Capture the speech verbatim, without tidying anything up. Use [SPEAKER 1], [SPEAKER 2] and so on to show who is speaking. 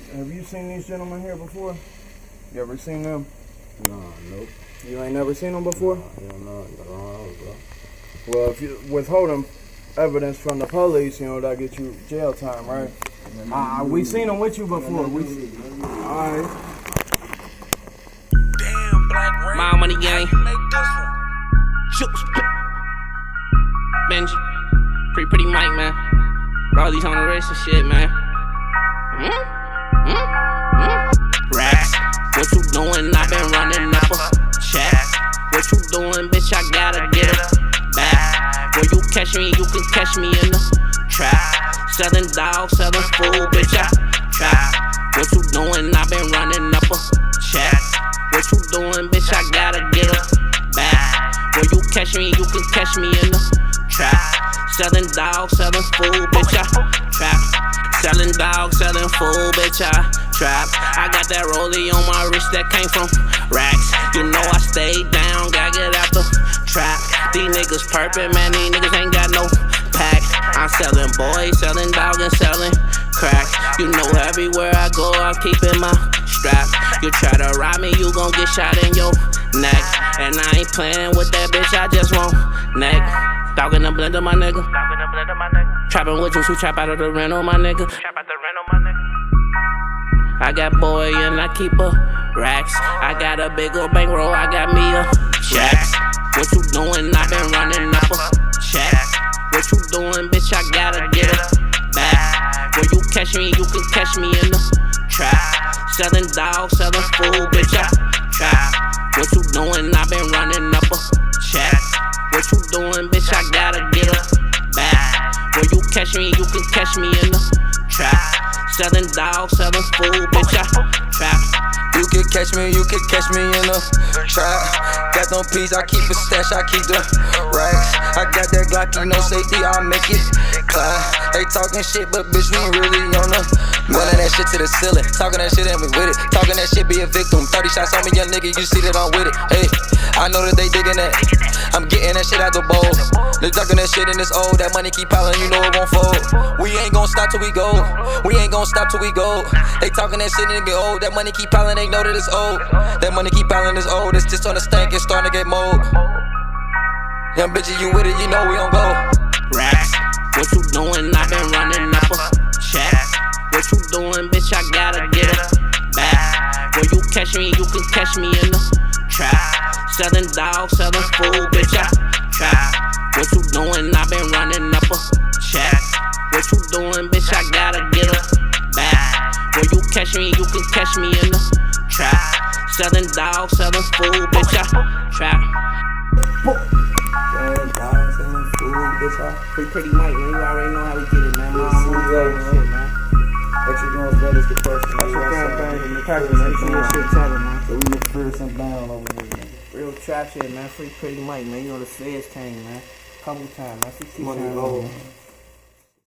[SPEAKER 1] have you seen these gentlemen here before? You ever seen them?
[SPEAKER 2] Nah, nope.
[SPEAKER 1] You ain't never seen them before?
[SPEAKER 2] Nah, hell no. No, bro.
[SPEAKER 1] Well, if you withholding evidence from the police, you know, that get you jail time, right? Ah, uh, we seen them with you before. We, alright.
[SPEAKER 3] Damn, Black Ray.
[SPEAKER 4] My money gang. Benji. Pretty pretty Mike, man. Rollies on the wrist and shit, man. Mm? Mm? Mm? Racks. What you doing? I been running up a check. What you doing, bitch? I gotta get it back. Where you catch me, you can catch me in the trap. Selling dogs, selling food, bitch, I trap. What you doing? I been running up a check. What you doing, bitch? I gotta get it back. Where you catch me, you can catch me in the trap. Selling dogs, selling food, bitch, I trap. Selling dogs, selling food, bitch, I trap. I got that rollie on my wrist that came from racks. You know I stay down, gotta get out the trap. These niggas perfect, man, these niggas ain't got no pack. I'm selling boys, selling dog, and selling crack. You know everywhere I go, I'm keeping my strap. You try to rob me, you gon' get shot in your neck. And I ain't playing with that bitch, I just want neck. Dog in the blender, my nigga. Trapping with you, who trap out of the rental, my nigga. I got boy and I keep a racks. I got a big ol' bankroll, I got me a jacks. What you doing? I been running up a check. What you doing, bitch? I gotta get it back. Where you catch me, you can catch me in the trap. Selling dogs, selling food, bitch, I trap. What you doing? I been running up a check. What you doing, bitch? I gotta get it back. Where you catch me, you can catch me in the trap. Selling dogs, selling food, bitch, I trap.
[SPEAKER 5] You can catch me, you can catch me in the trap. Got them peas, I keep a stash, I keep the racks. I got that Glocky, no safety, I make it climb. They talking shit, but bitch, we really on the running that shit to the ceiling. Talking that shit and we with it. Talking that shit, be a victim. thirty shots on me, young nigga, you see that I'm with it. Hey, I know that they digging that. I'm getting that shit out the bowl. They talking that shit in this old. That money keep piling, you know it won't fold. We ain't gon' stop till we go. We ain't gon' stop till we go. They talking that shit and get old. That money keep piling, they know that it's old. That money keep piling, it's old. It's just on the stank, it's starting to get mold. Young bitches, you with it, you know we gon' go.
[SPEAKER 4] Racks. What you doing? I been running up a check. What you doing, bitch? I gotta get it back. Where you catch me, you can catch me in the trap. Selling dogs, selling food, bitch, I trap. What you doing? I been running up a check. What you doing, bitch? I gotta get it back. Where you catch me, you can catch me in the trap. Selling dogs, selling food, bitch, I trap.
[SPEAKER 1] Selling dogs, selling food, bitch, I
[SPEAKER 4] Pretty pretty Mike, man. You already know how we get it, man. My own shit, man.
[SPEAKER 1] what you doing is better is the question.
[SPEAKER 4] That's what kind of thing in the package, man. You know shit talking, man.
[SPEAKER 1] So we look for some down over here, man.
[SPEAKER 4] Real trap shit, man. Free pretty Mike, man. You know the feds came, man. Couple times, man. sixty
[SPEAKER 1] Money
[SPEAKER 4] times,
[SPEAKER 1] low.
[SPEAKER 4] man.